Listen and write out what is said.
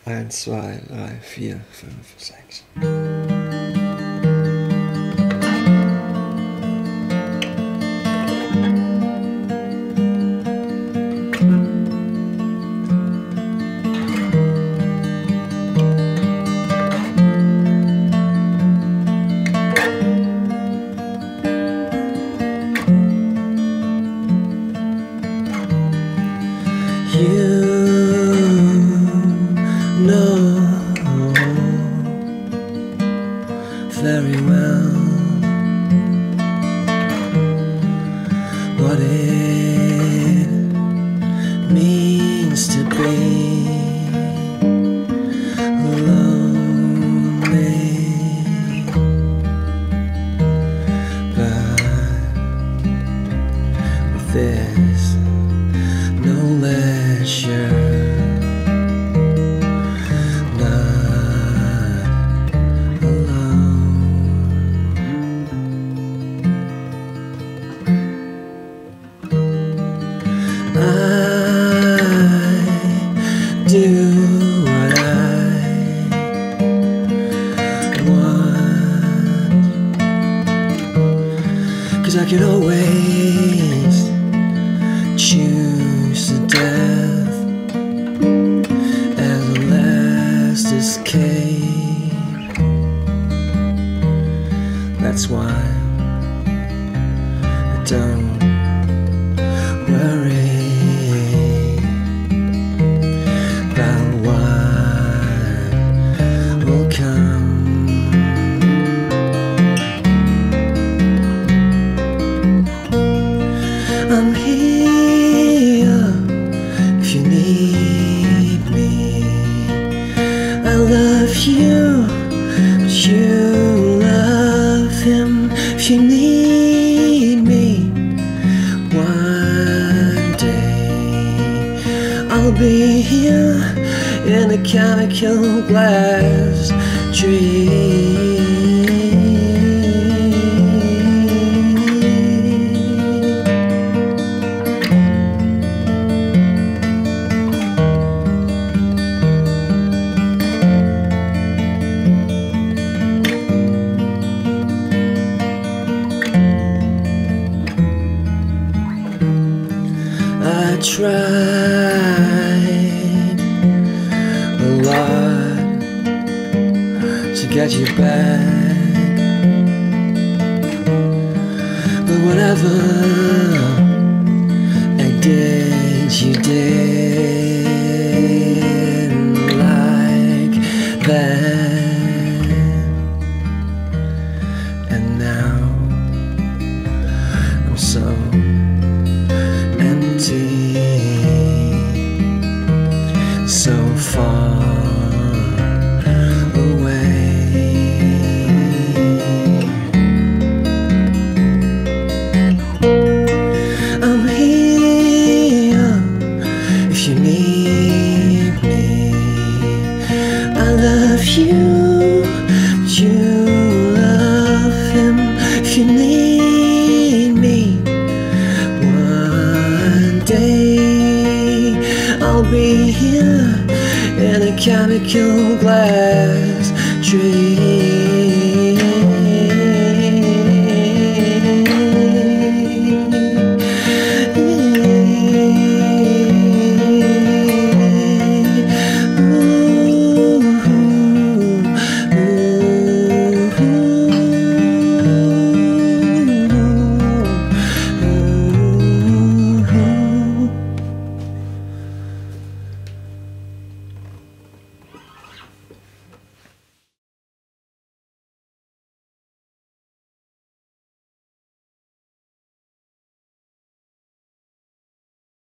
1, 2, 3, 4, 5, 6. You know very well what it means to be lonely, but with this no leisure, not alone. I do what I want, 'cause I could always choose the death as a last escape. That's why I don't worry about what will come. I'm here if you need me. I love you, but you love him. If you need me one day, I'll be here in a chemical glass dream. I tried a lot to get you back, but whatever I did, you didn't like that. And now I'm so empty, so far away. I'm here if you need me. I love you, but you love him. If you need me one day, I'll be here in a chemical glass dream.